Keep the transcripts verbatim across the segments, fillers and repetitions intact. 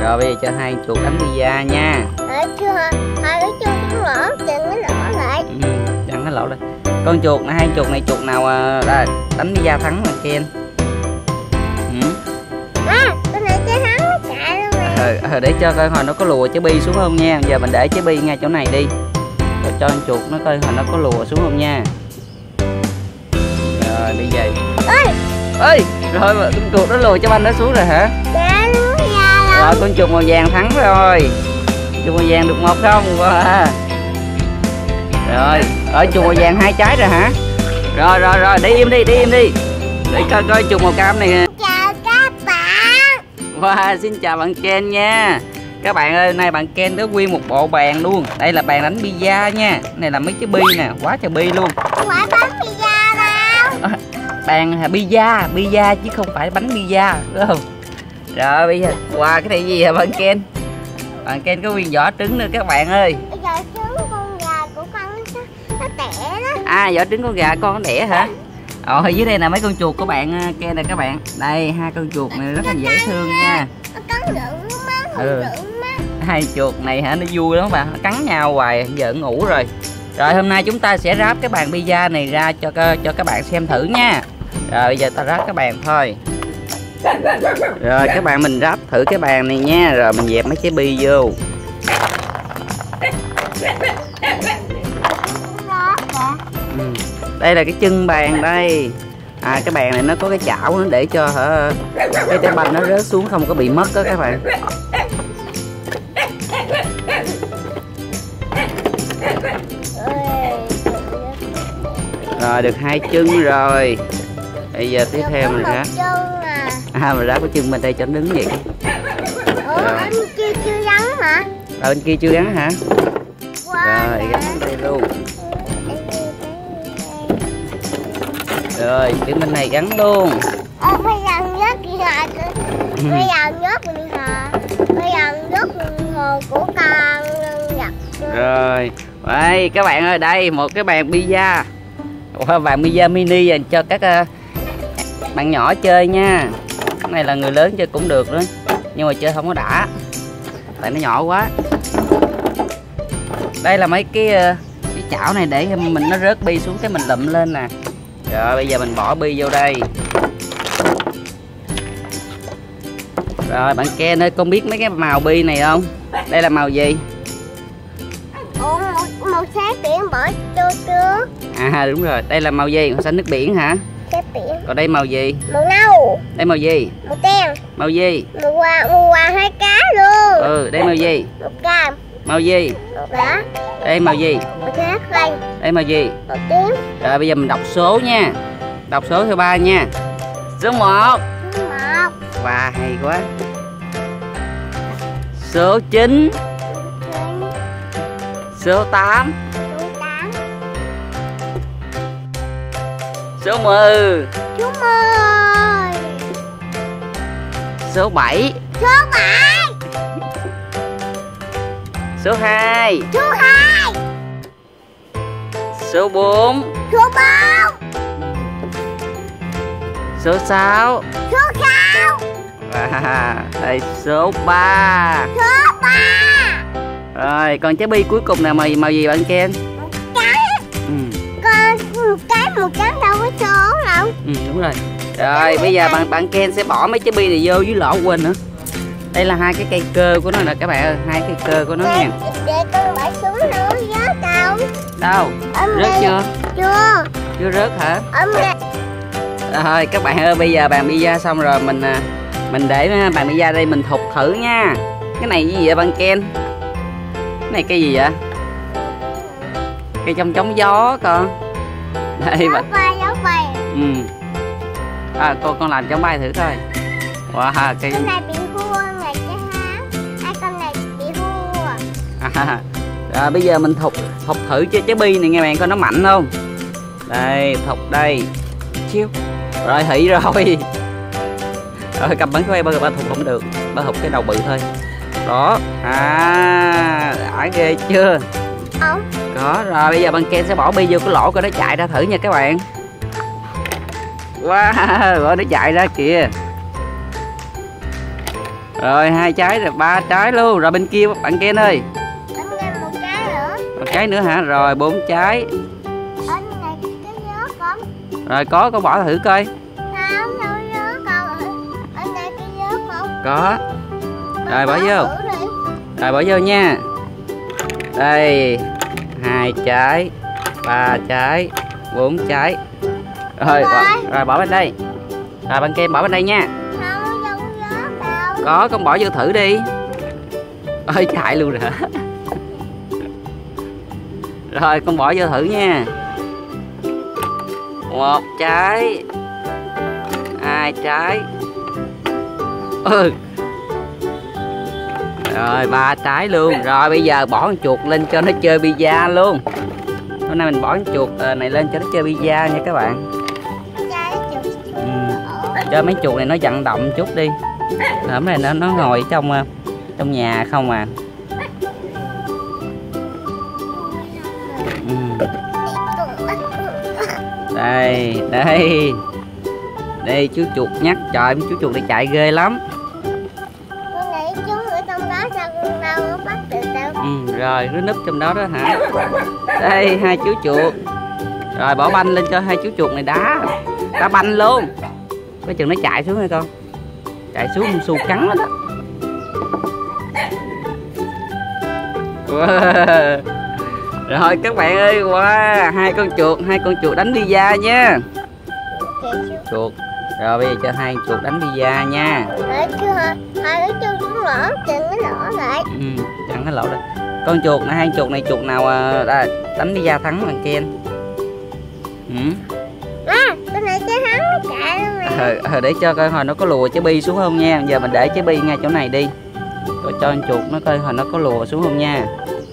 Rồi bây giờ cho hai chuột đánh pizza nha. Ờ, chưa hai cái chuột cũng lỗ, chừng cái lỗ lại. Ừ, chặn cái lỗ đây. Con chuột này, hai chuột này chuột nào à, đánh pizza thắng mà Ken. Ừ. À, con này chơi thắng nó chạy luôn nè. Ờ, ờ, để cho coi hồi nó có lùa trái bi xuống không nha. Giờ mình để trái bi ngay chỗ này đi. Rồi cho con chuột nó coi hồi nó có lùa xuống không nha. Rồi đi về. Ơi. Ơi, rồi mà con chuột nó lùa cho banh nó xuống rồi hả? Dạ, nó ra Rồi con chuột màu vàng thắng rồi. Chuột màu vàng được một không? Wow. Rồi, ở chuột màu vàng hai trái rồi hả? Rồi rồi rồi, đi im đi, đi im đi. Để coi coi chuột màu cam này. Chào các bạn. Wow, xin chào bạn Ken nha. Các bạn ơi, nay bạn Ken có nguyên một bộ bàn luôn. Đây là bàn đánh pizza nha. Này là mấy cái bi nè, quá trời bi luôn. Không phải bánh pizza đâu. À, bàn pizza, pizza chứ không phải bánh pizza, đúng không? Rồi bây giờ, wow, cái này gì hả bạn Ken? Bạn Ken có nguyên vỏ trứng nữa các bạn ơi. Bây giờ trứng con gà của con nó, nó tẻ đó. À, vỏ trứng con gà con nó đẻ hả? Ờ, dưới đây là mấy con chuột của bạn Ken nè các bạn. Đây, hai con chuột này rất là dễ thương nha. Nó cắn rượu má, không Ừ. rượu má. Hai chuột này hả, nó vui lắm các bạn, nó cắn nhau hoài, giờ ngủ rồi. Rồi hôm nay chúng ta sẽ ráp cái bàn pizza này ra cho cho các bạn xem thử nha. Rồi bây giờ ta ráp cái bàn thôi. Rồi các bạn mình ráp thử cái bàn này nha. Rồi mình dẹp mấy trái bi vô. Ừ. Đây là cái chân bàn đây. À, cái bàn này nó có cái chảo nữa để cho hả, cái trái banh nó rớt xuống không có bị mất đó các bạn. Rồi được hai chân rồi. Bây giờ tiếp theo mình ráp. À, mình ráp cái chân bên đây cho nó đứng vậy. Ủa, bên kia chưa gắn hả? À, bên kia chưa gắn hả? Wow, rồi gắn bên đây luôn. Rồi cái bên này gắn luôn. Ờ, bây giờ nhớt kìa hả? Bây giờ nhớt mình hả? Bây giờ nhớt hồ của con Nhật. Rồi đây các bạn ơi, đây một cái bàn pizza. Bàn pizza mini dành cho các uh, bạn nhỏ chơi nha. Cái này là người lớn chơi cũng được nữa, nhưng mà chơi không có đã tại nó nhỏ quá. Đây là mấy cái uh, cái chảo này để mình nó rớt bi xuống cái mình lụm lên nè. Rồi bây giờ mình bỏ bi vô đây. Rồi bạn Ken ơi, con biết mấy cái màu bi này không? Đây là màu gì? Ủa, màu, màu xám biển bỏ vô trước. À đúng rồi, đây là màu gì? Màu xanh nước biển hả? Xám biển. Còn đây màu gì? Màu nâu. Đây màu gì? Màu đen. Màu gì? Màu vàng, màu vàng hai cá luôn. Ừ, đây màu gì? Màu cam. Màu gì? Màu đỏ. Đây màu gì? Màu cát xanh. Đây màu gì? Màu tím. Rồi bây giờ mình đọc số nha. Đọc số thứ ba nha. Số một. Số một. Wow, hay quá. Số chín. Số tám. Số tám. Số mười. Số mười. Số bảy. Số bảy. Số hai. Số hai. Số bốn. Số bốn. Số sáu. Số sáu. Wow, đây số ba. Số ba. Rồi còn trái bi cuối cùng là màu màu gì bạn Ken? Trắng. Ừ. Con một cái màu trắng đâu có số đâu. Ừ đúng rồi. Rồi bây giờ bạn bạn Ken sẽ bỏ mấy trái bi này vô dưới lỗ quên nữa. Đây là hai cái cây cơ của nó nè các bạn ơi, hai cái cơ của nó nha. Để con bỏ xuống nữa rớt đâu. Đâu? Âm Rớt đây. chưa? Chưa. Chưa rớt hả? Âm đây. Rồi các bạn ơi, bây giờ bàn pizza xong rồi mình mình để bàn pizza đây mình thục thử nha. Cái này gì vậy bạn Ken? Cái này cây gì vậy? Cây trong chống gió con. Đây bạn. Gió bay, gió bay. Ừ. À, con con làm chống bay thử coi. Wow, cây. Con này bị hua này chứ hả? Hai con này bị hua. À, rồi bây giờ mình thục thục thử cho trái bi này nghe bạn coi nó mạnh không. Đây thục đây. Chiêu. Rồi hỉ rồi. Rồi cầm bắn cái ba ba thục không được, ba thục cái đầu bự thôi. Đó. À, đã ghê chưa? Không. Có rồi, bây giờ bạn Ken sẽ bỏ bi vô cái lỗ coi nó chạy ra thử nha các bạn. Wow, rồi nó chạy ra kìa. Rồi hai trái rồi, ba trái luôn. Rồi bên kia bạn Ken ơi. Bên kia một trái nữa. Một trái nữa hả? Rồi bốn trái. Bên này cái nhớ con. Rồi có con bỏ thử coi. Không, đâu nhớ con. Bên này cái nhớ con. Có. Rồi bỏ vô. Thử đi. Rồi bỏ vô nha. Đây, hai trái, ba trái, bốn trái. Rồi, bỏ, rồi bỏ bên đây. Rồi bạn Ken bỏ bên đây nha. Không, đâu nhớ đâu. Có, con bỏ vô thử đi. Ơi chạy luôn rồi. Rồi con bỏ vô thử nha. Một trái, hai trái. Ừ. Rồi ba trái luôn. Rồi bây giờ bỏ con chuột lên cho nó chơi pizza luôn. Hôm nay mình bỏ con chuột này lên cho nó chơi pizza nha các bạn. Trái chuột. Ừ. Cho mấy chuột này nó vận động chút đi. Hôm nay nó nó ngồi trong trong nhà không à. Ừ. Đây, đây. Đây chú chuột nhắc, trời chú chuột này chạy ghê lắm. Con nghĩ chú ở trong đó sao con đâu có bắt được đâu. Ừ, rồi nó núp trong đó đó hả? Đây hai chú chuột. Rồi bỏ banh lên cho hai chú chuột này đá. Đá banh luôn. Coi chừng nó chạy xuống hay con. Chạy xuống su cắn nó đó. Wow. Rồi các bạn ơi, wow, hai con chuột, hai con chuột đánh pizza nha. Chuột. Rồi bây giờ cho hai chuột đánh pizza nha. Đấy chưa? Hai cái chân xuống lỗ, chân nó lỗ lại. Ừ, chẳng cái lỗ đâu. Con chuột này, hai chuột này chuột nào à, đánh pizza thắng bằng Ken. Ừ. À, con này trái hắn nó chạy luôn nè. Ờ, ờ, để cho coi hồi nó có lùa trái bi xuống không nha. Giờ mình để trái bi ngay chỗ này đi. Rồi cho con chuột nó coi hồi nó có lùa xuống không nha.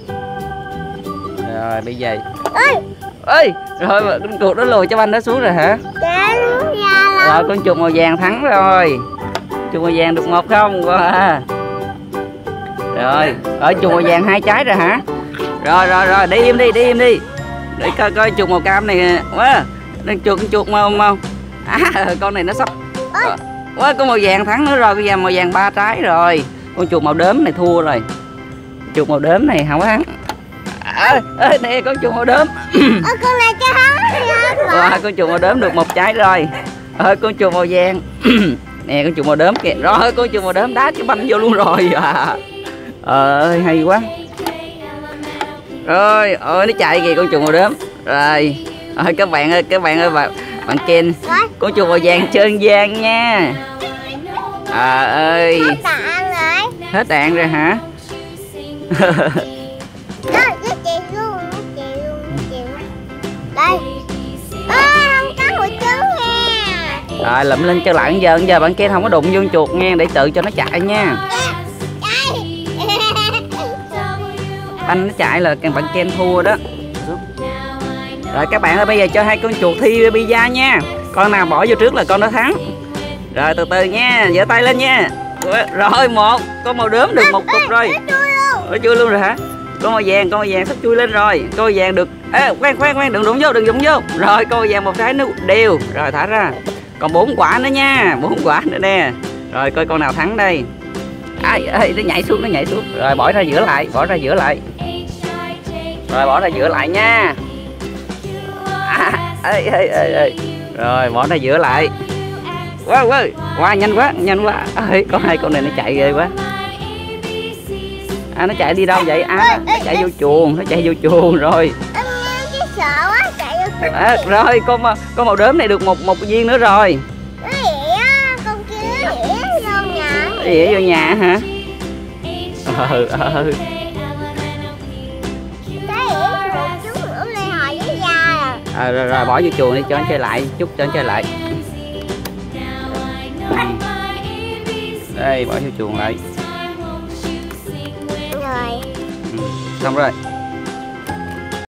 Rồi bây giờ. Ơi. Ơi, rồi con chuột nó lùa cho banh nó xuống rồi hả? Chạy luôn ra rồi con chuột màu vàng thắng rồi. Chuột màu vàng được một không? Wow. Rồi, ở chuột màu vàng hai trái rồi hả? Rồi rồi rồi, đi im đi, đi im đi. Để coi coi chuột màu cam này quá. Đang chuột con chuột màu màu. À, con này nó sắp. Quá, con màu vàng thắng nữa rồi, con vàng màu vàng ba trái rồi. Con chuột màu đốm này thua rồi. Chuột màu đốm này không thắng. À, ê, nè con chuột màu đốm. Ờ, con này cho hắn. Rồi, con chuột màu đốm được một trái rồi. Ơi con chuột màu vàng. Nè con chuột màu đốm kìa. Rồi con chuột màu đốm đá cái banh vô luôn rồi à. Ơi hay quá. Rồi, ơi nó chạy kìa con chuột màu đốm. Rồi. Ơi các bạn ơi, các bạn ơi bạn, bạn Ken. Con chuột màu vàng chơi vàng nha. À ơi. Hết đạn rồi. Hết đạn rồi hả? Đó, nó chạy luôn, nó chạy luôn, nó chạy luôn. Đây. À, không có một trứng nha. Rồi lụm lên cho lại giờ, giờ bạn Ken không có đụng vô con chuột nha, để tự cho nó chạy nha. Banh nó chạy là bạn Ken thua đó. Rồi các bạn ơi, bây giờ cho hai con chuột thi pizza nha. Con nào bỏ vô trước là con đó thắng. Rồi từ từ nha, giơ tay lên nha. Rồi một, con màu đốm được một cục rồi. Nó chui luôn rồi hả? Con màu vàng, con màu vàng sắp chui lên rồi. Con màu vàng được. Ê, khoan khoan khoan, đừng đụng vô, đừng đụng vô. Rồi con màu vàng một trái nó đều. Rồi thả ra. Còn bốn quả nữa nha, bốn quả nữa nè. Rồi coi con nào thắng đây. Ai ơi, nó nhảy xuống, nó nhảy xuống. Rồi bỏ ra giữa lại, bỏ ra giữa lại. Rồi bỏ ra giữa lại nha. À, ê, ê, ê, ê. Rồi bỏ ra giữa lại. Quá quá, quá nhanh quá, nhanh quá. Ê, con hai con này nó chạy ghê quá. À, nó chạy đi đâu vậy? À, nó chạy vô chuồng, nó chạy vô chuồng rồi. Sợ quá, chạy vô à, rồi con con màu đốm này được một một viên nữa rồi. nó ỉa, con kia nó ỉa vô nhà. Nó ỉa vô nhà hả? Ừ ừ. Cái ỉa một chút nữa lên hồi với da à. À, rồi, rồi bỏ vô chuồng đi cho nó chơi lại, chút cho nó chơi lại. Đây bỏ vô chuồng lại. Rồi. Ừ, xong rồi.